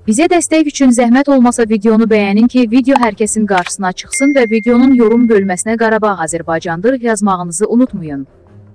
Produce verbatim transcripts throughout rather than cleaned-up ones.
Bizə dəstək üçün zəhmət olmasa videonu bəyənin ki, video hər kəsin qarşısına çıxsın və videonun yorum bölməsinə Qarabağ Azərbaycandır yazmağınızı unutmayın.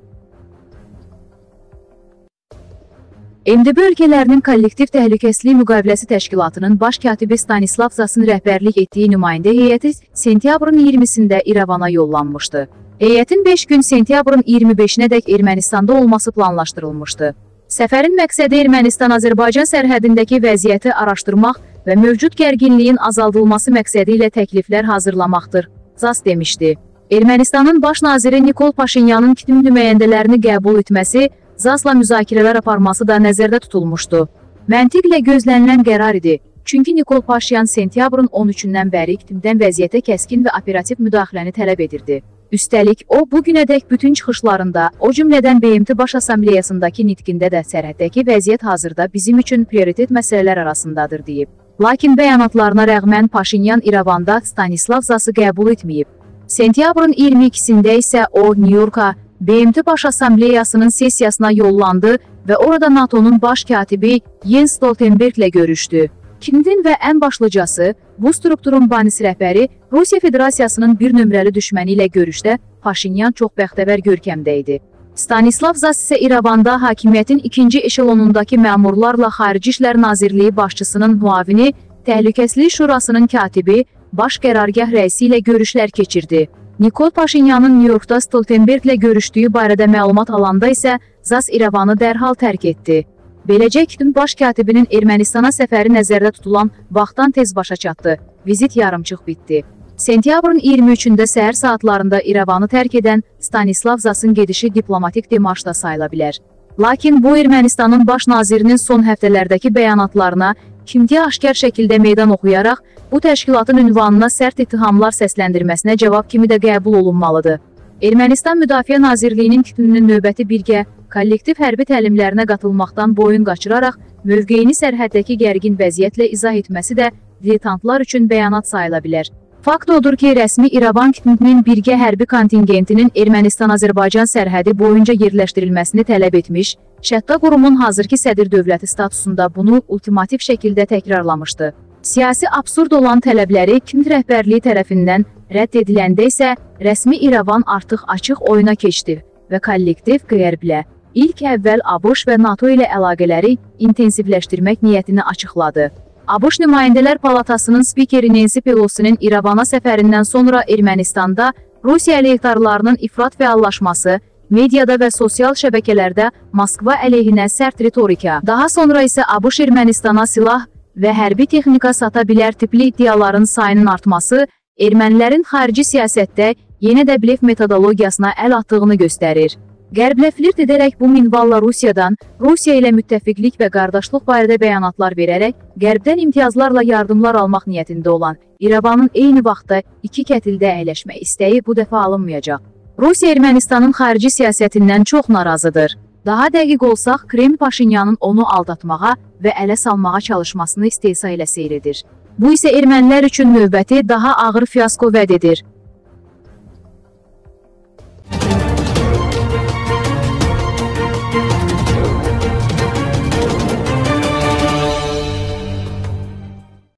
M D B ölkələrinin Kollektiv Təhlükəsizlik Müqaviləsi Təşkilatının baş katibi Stanislav Zasın rəhbərlik etdiyi nümayəndə heyəti sentyabrın iyirmisində İrəvana yollanmışdı. Heyətin beş gün sentyabrın iyirmi beşinədək Ermənistanda olması planlaşdırılmışdı. Səfərin məqsədi Ermənistan-Azərbaycan sərhədindəki vəziyyəti araşdırmaq və mövcud gərginliyin azaldılması məqsədi ilə təkliflər hazırlamaqdır, Zas demişdi. Ermənistanın baş naziri Nikol Paşinyanın kitim nümayəndələrini qəbul etməsi, Zasla müzakirələr aparması da nəzərdə tutulmuşdu. Məntiqlə gözlənilən qərar idi. Çünki Nikol Paşinyan sentyabrın on üçündən bəri kitimdən vəziyyətə kəskin və operativ müdaxiləni tələb edirdi. Üstəlik, o, bugünədək bütün çıxışlarında, o cümlədən B M T Baş Assambleyasındakı nitqində də sərhəddəki vəziyyət hazırda bizim üçün prioritet məsələlər arasındadır deyib. Lakin bəyanatlarına rəğmən Paşinyan İrəvanda Stanislav Zası qəbul etməyib. Sentyabrın iyirmi ikisində isə o, Nyu-Yorka, B M T Baş Assambleyasının sessiyasına yollandı və orada NATO'nun baş katibi Jens Stoltenberglə görüşdü. Kitin və ən başlıcası, bu strukturun banis rəhbəri Rusiya Federasiyasının bir nömrəli düşməni ilə görüşdə Paşinyan çox bəxtəvər görkəmdə idi. Stanislav Zas isə İrəvanda hakimiyyətin ikinci eşelonundakı məmurlarla Xarici İşlər Nazirliyi başçısının müavini, Təhlükəsizlik Şurasının katibi, baş qərargah rəisi ilə görüşlər keçirdi. Nikol Paşinyanın Nyu-Yorkda Stoltenberglə görüşdüyü barədə məlumat alanda isə Zas İrəvanı dərhal tərk etdi. Beləcə, kitin baş katibinin Ermənistana səfəri nəzərdə tutulan vaxtdan tez başa çatdı. Vizit yarımçıq bitdi. Sentyabrın iyirmi üçündə səhər saatlarında İrəvanı tərk edən Stanislav Zasın gedişi diplomatik demarşda sayıla bilər. Lakin bu Ermənistanın baş nazirinin son həftələrdəki bəyanatlarına kimliyə aşkar şəkildə meydan oxuyaraq bu təşkilatın ünvanına sərt ittihamlar səsləndirməsinə cavab kimi də qəbul olunmalıdır. Ermənistan Müdafiə Nazirliyinin kitininin növbəti birgə kollektiv hərbi təlimlərinə qatılmaqdan boyun qaçıraraq mövqeyini sərhəddəki gərgin vəziyyətlə izah etməsi də diletantlar üçün bəyanat sayıla bilər. Fakt odur ki, rəsmi İrəvan kitininin birgə hərbi kontingentinin Ermənistan-Azərbaycan sərhədi boyunca yerləşdirilməsini tələb etmiş, Şətta qurumun hazırki sədr dövləti statusunda bunu ultimativ şəkildə təkrarlamışdı. Siyasi absurd olan tələbləri Kint rəhbərliyi tərəfindən rədd ediləndə isə rəsmi İrəvan artıq açıq oyuna keçdi və kollektiv qərblə ilk əvvəl ABŞ və NATO ilə əlaqələri intensivləşdirmək niyyətini açıqladı. ABŞ Nümayəndələr Palatasının spikeri Nancy Pelosi'nin İrəvana səfərindən sonra Ermənistanda Rusiya əleyhdarlarının ifrat fəallaşması, mediada və sosial şəbəkələrdə Moskva əleyhinə sərt ritorika, daha sonra isə ABŞ Ermənistana silah və hərbi texnika sata bilər tipli iddiaların sayının artması, ermənilərin xarici siyasətdə yenə də blef metodologiyasına əl attığını göstərir. Qərblə flirt edərək bu minvalla Rusiyadan, Rusiya ilə müttəfiqlik və qardaşlıq barədə bəyanatlar verərək, qərbdən imtiyazlarla yardımlar almaq niyyətində olan İrəvanın eyni vaxtda iki kətildə əyləşmək istəyi bu dəfə alınmayacaq. Rusiya Ermənistanın xarici siyasətindən çox narazıdır. Daha dəqiq olsaq, Kreml Paşinyanın onu aldatmağa və ələ salmağa çalışmasını istehsa ilə seyr edir. Bu isə ermənilər üçün növbəti daha ağır fiasko vəd edir.